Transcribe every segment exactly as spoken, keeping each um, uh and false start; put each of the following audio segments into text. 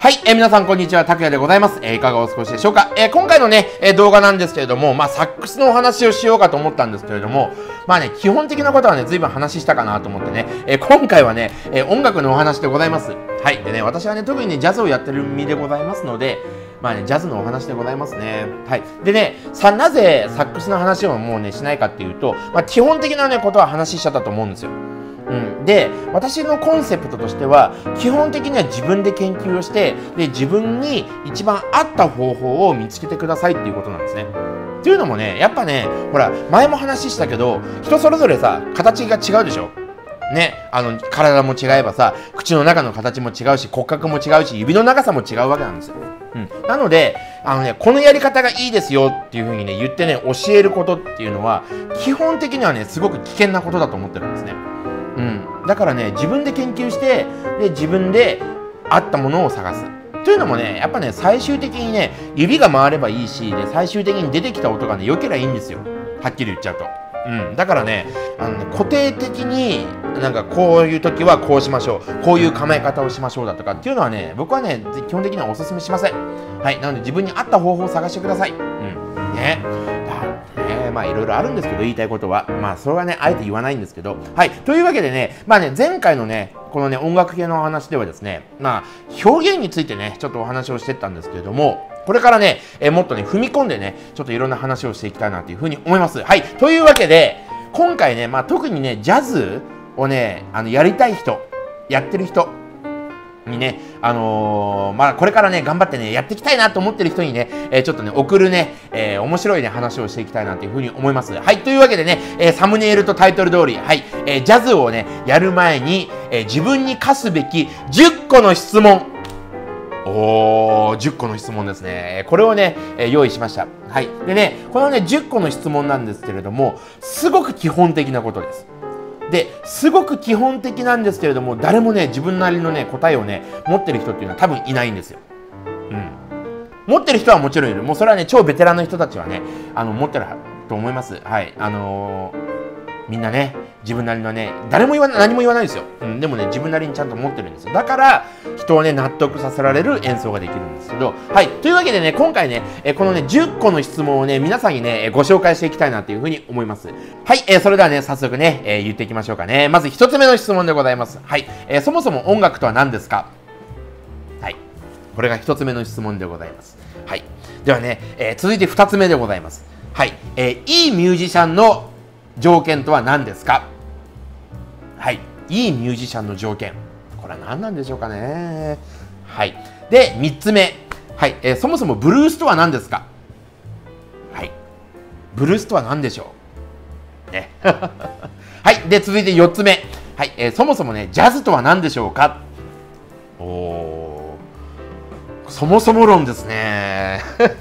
はい、えー、皆さんこんにちは、たくやでございます。えー、いかがお過ごしでしょうか。えー、今回のね、えー、動画なんですけれども、まあ、サックスのお話をしようかと思ったんですけれども、まあね、基本的なことはね、随分話したかなと思ってね、えー、今回はね、えー、音楽のお話でございます。はい。でね、私はね、特にね、ジャズをやってる身でございますので、まあね、ジャズのお話でございますね。はい。でね、さ、なぜサックスの話をもうね、しないかっていうと、まあ、基本的なね、ことは話しちゃったと思うんですよ。うん、で私のコンセプトとしては基本的には自分で研究をしてで自分に一番合った方法を見つけてくださいっていうことなんですね。っていうのもねやっぱねほら前も話したけど人それぞれさ形が違うでしょ。ね、あの体も違えばさ口の中の形も違うし骨格も違うし指の長さも違うわけなんですよ。うん、なのであの、ね、このやり方がいいですよっていうふうにね言ってね教えることっていうのは基本的にはねすごく危険なことだと思ってるんですね。うん、だからね自分で研究してで自分で合ったものを探すというのもねやっぱね最終的にね指が回ればいいしで最終的に出てきた音がね良ければいいんですよ、はっきり言っちゃうと。うん、だからねあのね固定的になんかこういう時はこうしましょうこういう構え方をしましょうだとかっていうのはね僕はね基本的にはお勧めしません。はいなので自分に合った方法を探してください。うんねまあいろいろあるんですけど言いたいことはまあそれはねあえて言わないんですけどはいというわけでねまあね前回のねこのね音楽系のお話ではですねまあ表現についてねちょっとお話をしてったんですけれどもこれからねえもっとね踏み込んでねちょっといろんな話をしていきたいなというふうに思います。はいというわけで今回ねまあ特にねジャズをねあのやりたい人やってる人にね、あのー、まあこれからね頑張ってねやっていきたいなと思ってる人にね、えー、ちょっとね送るね、えー、面白いね話をしていきたいなというふうに思います。はいというわけでね、えー、サムネイルとタイトル通りはい、えー、ジャズをねやる前に、えー、自分に課すべきじゅっこの質問おーじゅっこの質問ですねこれをね、えー、用意しました。はいでねこのねじゅっこの質問なんですけれどもすごく基本的なことです。ですごく基本的なんですけれども誰もね自分なりのね答えをね持ってる人っていうのは多分いないんですよ。うん、持ってる人はもちろんいる。もうそれはね超ベテランの人たちはねあの持ってると思います。はいあのー、みんなね自分なりのね誰も言わない何も言わないですよ。うん、でもね自分なりにちゃんと持ってるんですよ。だから人をね納得させられる演奏ができるんですけどはいというわけでね今回ねえこのねじゅっこの質問をね皆さんにねご紹介していきたいなというふうに思います。はい、えー、それではね早速ね、えー、言っていきましょうかね。まずひとつめの質問でございます。はい、えー、そもそも音楽とは何ですか。はいこれがひとつめの質問でございます。はいではね、えー、続いてふたつめでございます。はい、えー、いいミュージシャンの条件とは何ですか。はいいいミュージシャンの条件これは何なんでしょうかね。はいでみっつめはい、えー、そもそもブルースとは何ですか。はいブルースとは何でしょうねはいで続いてよっつめはい、えー、そもそもねジャズとは何でしょうか。おーそもそも論ですね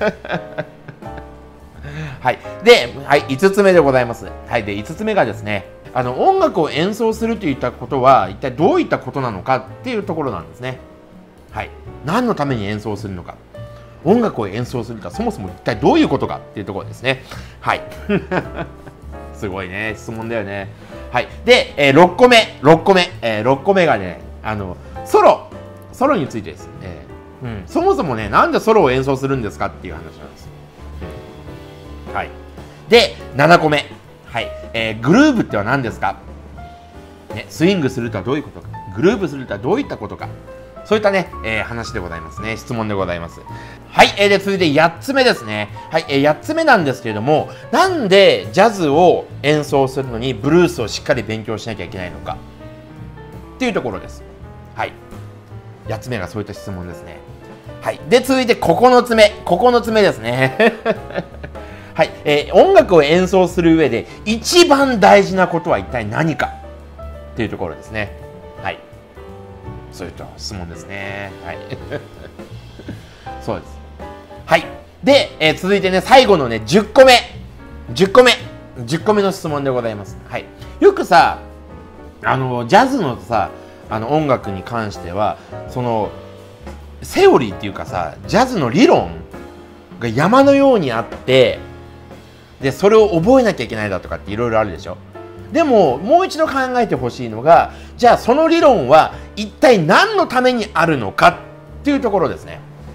はいで、はい、いつつめでございます。はいでいつつめがですねあの音楽を演奏するといったことは一体どういったことなのかっていうところなんですね。はい何のために演奏するのか音楽を演奏するとはそもそも一体どういうことかっていうところですね。はいすごいね質問だよね。はいで、えー、ろっこめろっこめ、えー、ろっこめがねあのソロソロについてです、えーうん、そもそもねなんでソロを演奏するんですかっていう話なんです。うん、はいでななこめはい、えー、グルーブっては何ですか、ね、スイングするとはどういうことかグルーブするとはどういったことかそういったね、えー、話でございますね質問でございます。はい、えー、で続いてやっつめですね。はい、えー、やっつめなんですけれどもなんでジャズを演奏するのにブルースをしっかり勉強しなきゃいけないのかっていうところです。はいやっつめがそういった質問ですね。はいで続いてここのつめここのつめですねはいえー、音楽を演奏する上で一番大事なことは一体何かっていうところですね。はいそういった質問ですね。はいそうです。はいで、えー、続いてね最後のねじゅっこめじゅっこめじゅっこめの質問でございます。はいよくさあのジャズのさあの音楽に関してはそのセオリーっていうかさジャズの理論が山のようにあってでそれを覚えなきゃいけないだとかっていろいろあるでしょ。でももう一度考えてほしいのがじゃあその理論は一体何のためにあるのかっていうところですね。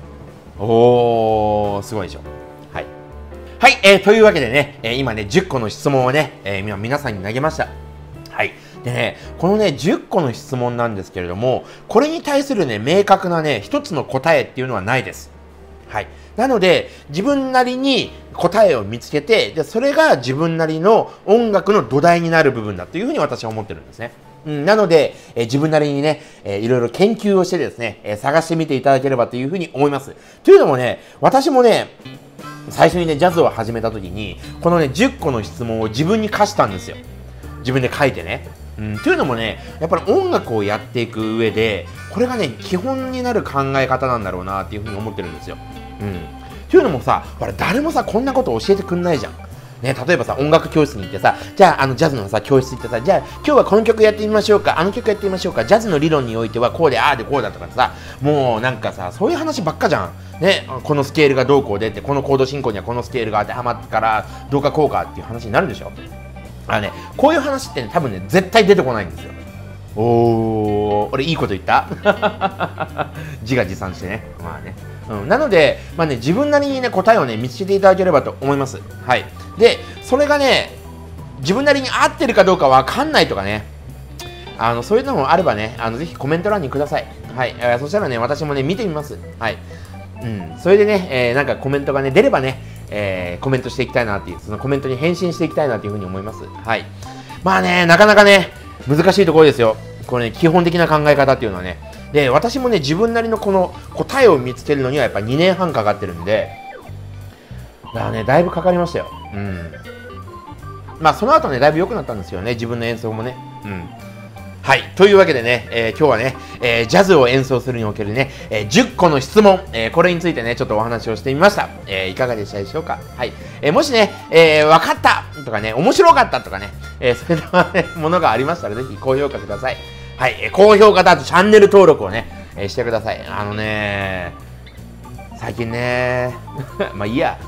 おー、すごいでしょ。はい。はい、えー、というわけでね、えー、今ね、じゅっこの質問をね、えー、皆さんに投げました。はい。でね、このね、じゅっこの質問なんですけれども、これに対するね、明確なね、一つの答えっていうのはないです。はい。なので、自分なりに答えを見つけて、で、それが自分なりの音楽の土台になる部分だというふうに私は思ってるんですね。うん、なので、えー、自分なりにね、えー、いろいろ研究をしてですね、えー、探してみていただければというふうに思います。というのもね、私もね、最初にね、ジャズを始めた時に、このね、じゅっこの質問を自分に課したんですよ。自分で書いてね。うん、というのもね、やっぱり音楽をやっていく上で、これがね、基本になる考え方なんだろうなっていうふうに思ってるんですよ。うん。というのもさ、ほら、誰もさ、こんなこと教えてくんないじゃん。ね、例えばさ、音楽教室に行ってさ、じゃあ、あの、ジャズのさ、教室行ってさ、じゃあ、今日はこの曲やってみましょうか、あの曲やってみましょうか、ジャズの理論においてはこうで、ああでこうだとかさ、もうなんかさ、そういう話ばっかじゃん。ね、このスケールがどうこうでって、このコード進行にはこのスケールが当てはまってから、どうかこうかっていう話になるでしょ。あのね、こういう話ってね、多分ね、絶対出てこないんですよ。おー、俺いいこと言った自画自賛してね。まあね。うん、なので、まあね、自分なりにね、答えをね、見つけていただければと思います。はい。で、それがね、自分なりに合ってるかどうかわかんないとかね、あの、そういうのもあればね、あの、ぜひコメント欄にください。はい。えー、そしたらね、私もね、見てみます。はい。うん。それでね、えー、なんかコメントがね、出ればね、えー、コメントしていきたいなっていう、そのコメントに返信していきたいなというふうに思います。はい。まあね、なかなかね、難しいところですよ。これね、基本的な考え方っていうのはね。で、私もね、自分なりのこの答えを見つけるのにはやっぱにねんはんかかってるんで、だからね、だいぶかかりましたよ。うん。まあ、その後ね、だいぶ良くなったんですよね、自分の演奏もね。うん。はい。というわけでね、えー、今日はね、えー、ジャズを演奏するにおけるね、えー、じゅっこの質問、えー、これについてね、ちょっとお話をしてみました。えー、いかがでしたでしょうか。はい。えー、もしね、えー、分かったとかね、面白かったとかね、えー、そういうね、ものがありましたら、ぜひ高評価ください。はい。えー、高評価とあとチャンネル登録をね、えー、してください。あのね最近ねまあいいや。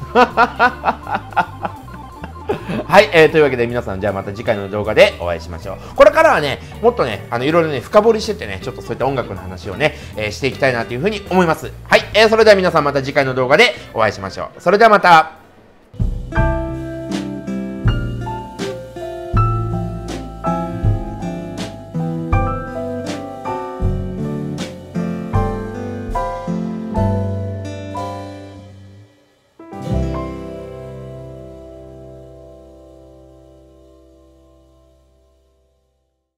はい、えー、というわけで皆さん、じゃあまた次回の動画でお会いしましょう。これからはね、もっとね、あの、いろいろね、深掘りしてってね、ちょっとそういった音楽の話をね、えー、していきたいなというふうに思います。はい、えー、それでは皆さんまた次回の動画でお会いしましょう。それではまた。